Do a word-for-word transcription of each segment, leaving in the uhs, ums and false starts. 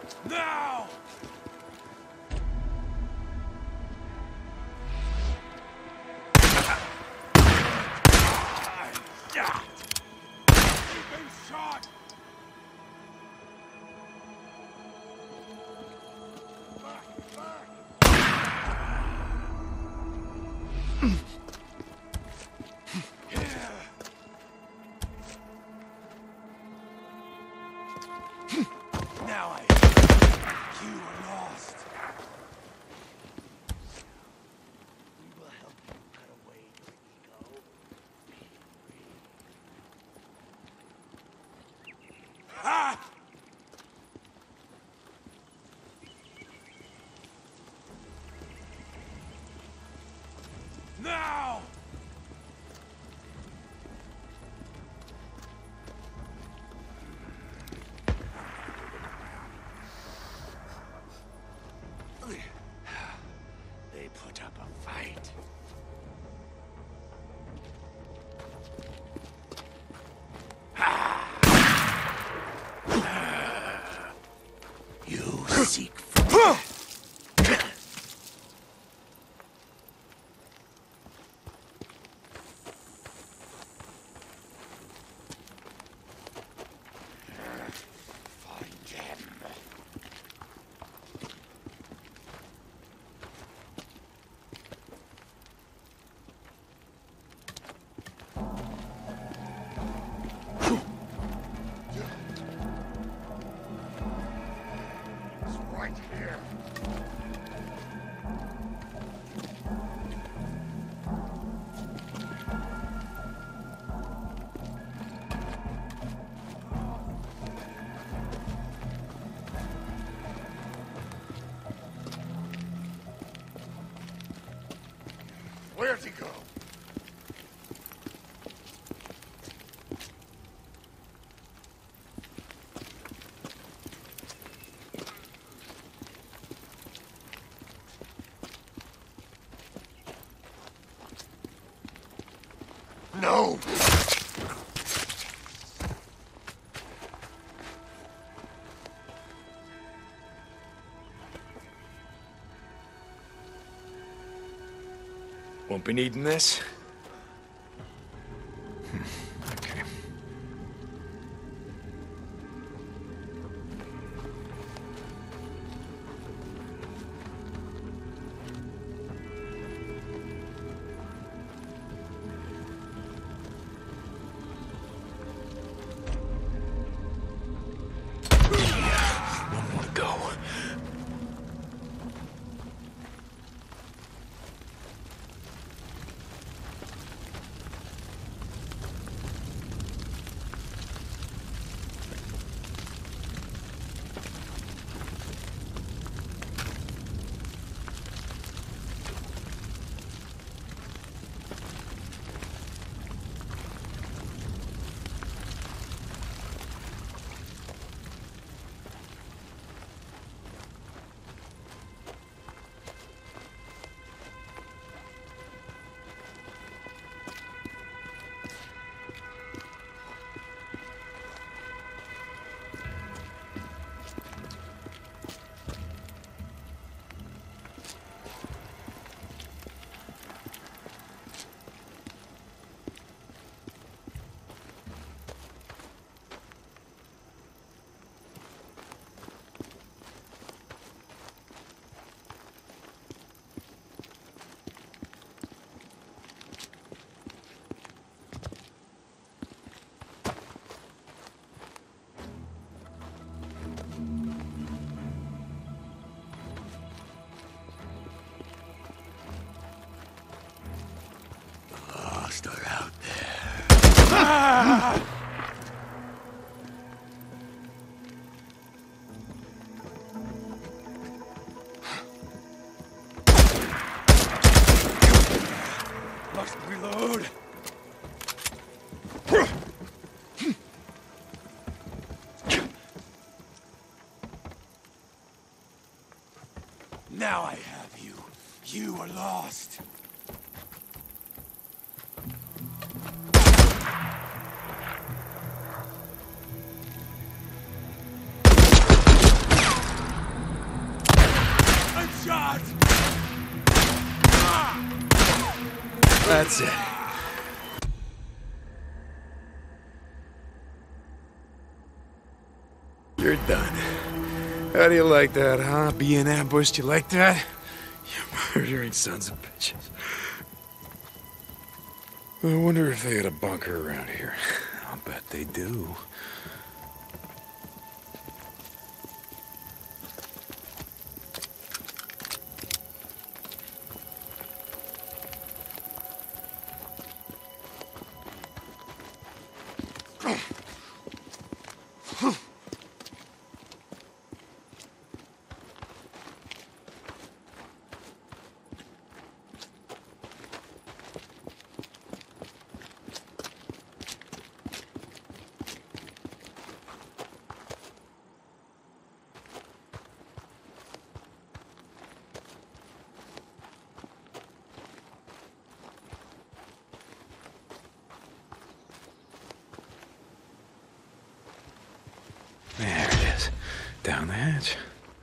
Now! You've been shot! Back, back! Now I... You are lost. We will help you cut away your ego. Be free. Ha! Now! They put up a fight. You seek for find them. Right here. Where'd he go? No! Won't be needing this. Okay. One more to go. Lost are out there. Ah! Must reload. Now I have you. You are lost. that's it. You're done. How do you like that, huh? Being ambushed, you like that? You murdering sons of bitches. I wonder if they had a bunker around here. I'll bet they do. There it is. Down the hatch.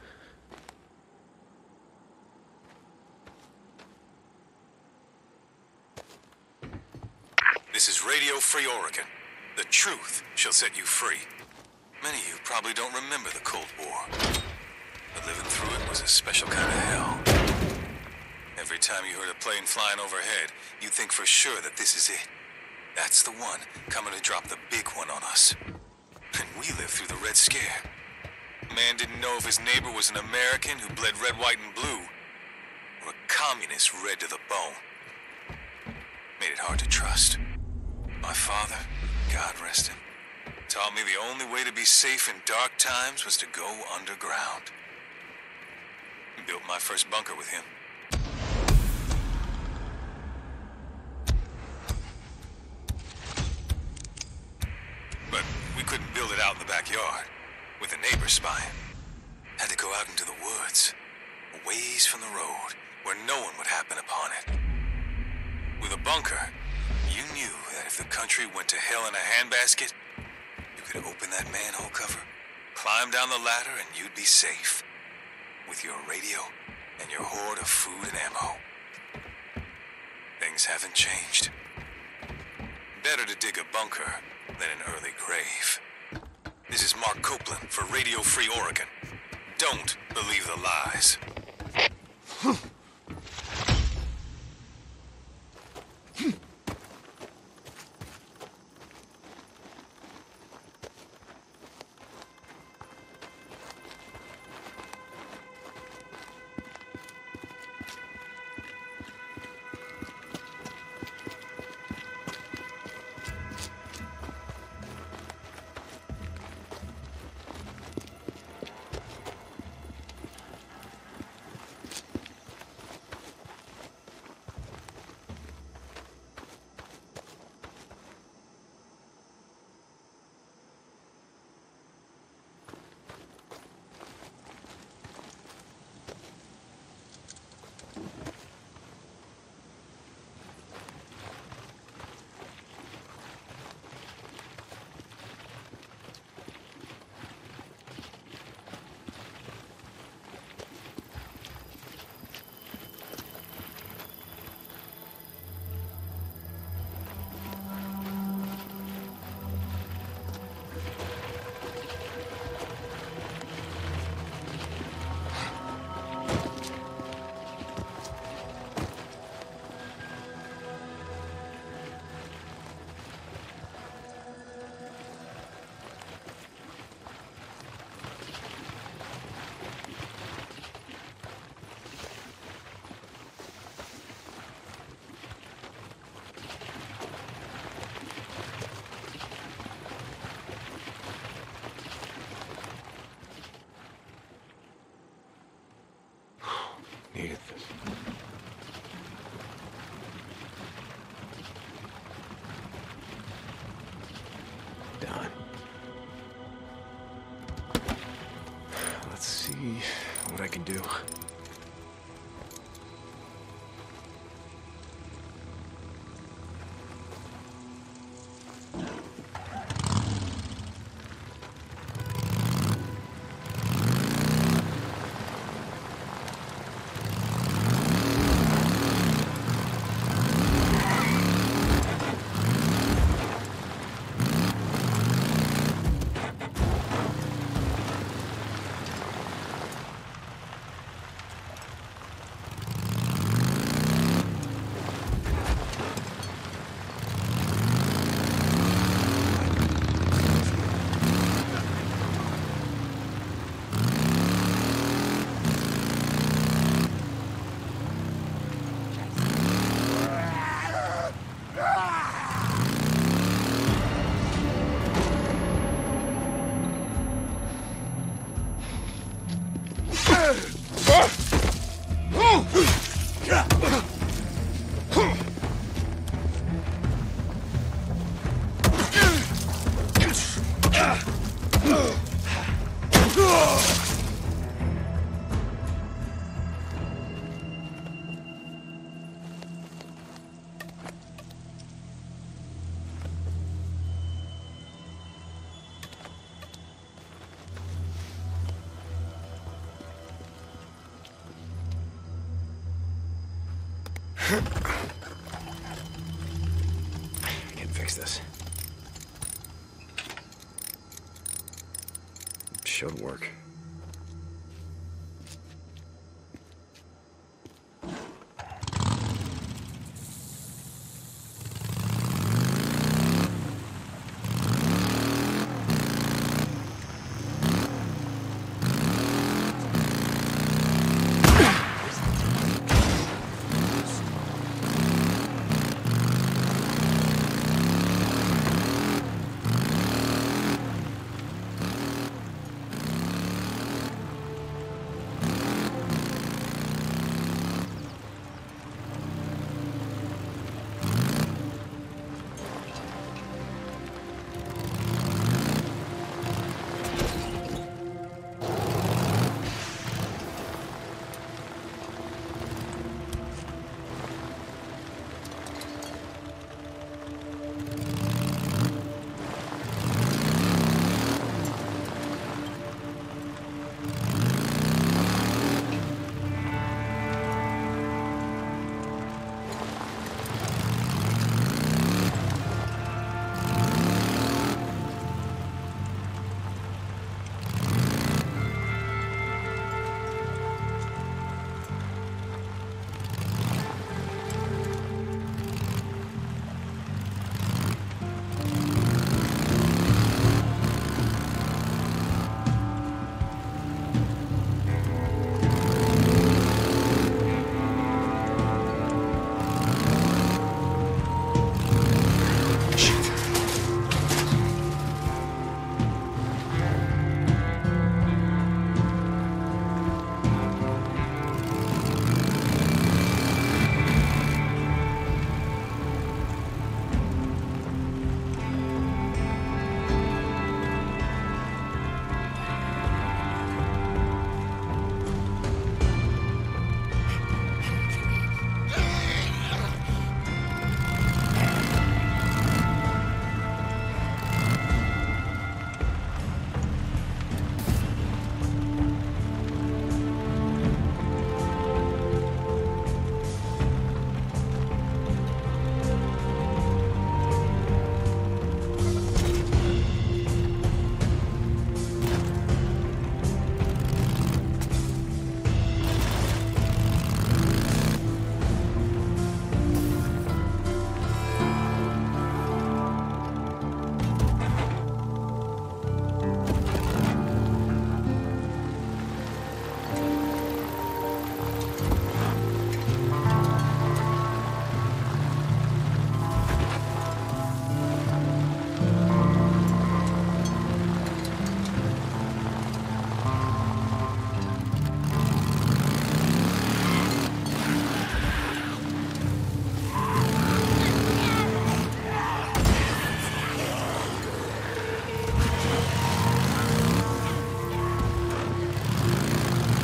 This is Radio Free Oregon. The truth shall set you free. Many of you probably don't remember the Cold War. But living through it was a special kind of hell. Every time you heard a plane flying overhead, you'd think for sure that this is it. That's the one coming to drop the big one on us. And we lived through the Red Scare. Man didn't know if his neighbor was an American who bled red, white, and blue, or a communist red to the bone. Made it hard to trust. My father, God rest him, taught me the only way to be safe in dark times was to go underground. Built my first bunker with him. But we couldn't build it out in the backyard, with the neighbors spying. Had to go out into the woods, a ways from the road, where no one would happen upon it. With a bunker, you knew that if the country went to hell in a handbasket, you could open that manhole cover, climb down the ladder, and you'd be safe. With your radio and your hoard of food and ammo. Things haven't changed. Better to dig a bunker than an early grave. This is Mark Copeland for Radio Free Oregon. Don't believe the lies. Needed this. Done. Let's see what I can do. I can fix this. Should work.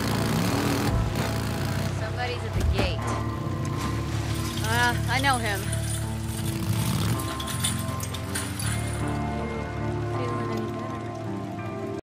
I know him.